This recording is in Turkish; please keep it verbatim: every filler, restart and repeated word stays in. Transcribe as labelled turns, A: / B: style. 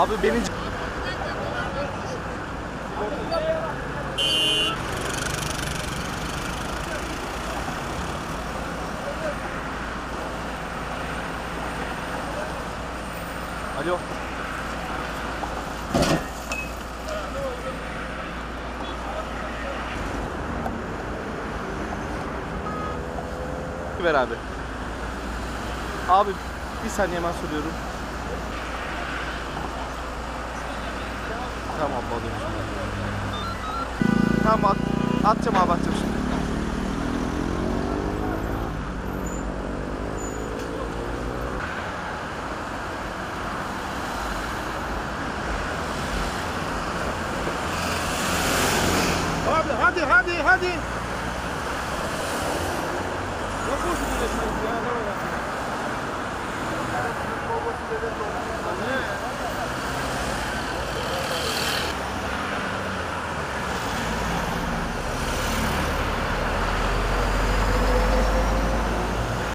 A: Abi beni... Alo. Ver abi. Abi bir saniye hemen soruyorum. Tamam alıyorum şimdi. Tamam at, atacağım abi atacağım şimdi.